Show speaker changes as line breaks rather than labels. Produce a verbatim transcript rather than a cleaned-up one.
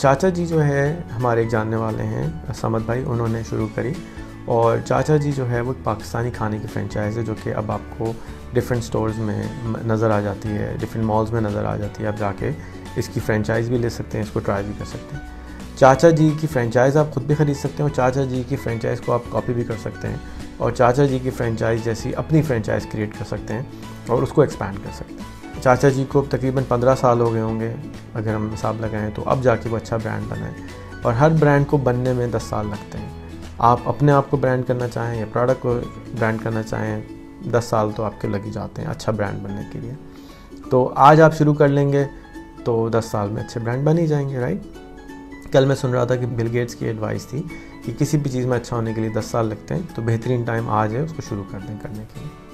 चाचा जी जो है हमारे एक जानने वाले हैं समद भाई, उन्होंने शुरू करी। और चाचा जी जो है वो पाकिस्तानी खाने की फ्रेंचाइज़ है जो कि अब आपको डिफरेंट स्टोर्स में नज़र आ जाती है, डिफरेंट मॉल्स में नज़र आ जाती है। आप जाके इसकी फ्रेंचाइज़ भी ले सकते हैं, इसको ट्राई भी कर सकते हैं। चाचा जी की फ्रेंचाइज़ आप ख़ुद भी ख़रीद सकते हैं और चाचा जी की फ्रेंचाइज़ को आप कॉपी भी कर सकते हैं और चाचा जी की फ्रेंचाइज़ जैसी अपनी फ्रेंचाइज़ क्रिएट कर सकते हैं और उसको एक्सपैंड कर सकते हैं। चाचा जी को तकरीबन पंद्रह साल हो गए होंगे अगर हम हिसाब लगाएं तो, अब जाके वो अच्छा ब्रांड बनाए। और हर ब्रांड को बनने में दस साल लगते हैं। आप अपने आप को ब्रांड करना चाहें या प्रोडक्ट को ब्रांड करना चाहें, दस साल तो आपके लग ही जाते हैं अच्छा ब्रांड बनने के लिए। तो आज आप शुरू कर लेंगे तो दस साल में अच्छे ब्रांड बन ही जाएंगे, राइट। कल मैं सुन रहा था कि बिल गेट्स की एडवाइस थी कि किसी भी चीज़ में अच्छा होने के लिए दस साल लगते हैं, तो बेहतरीन टाइम आज है उसको शुरू कर दें करने के लिए।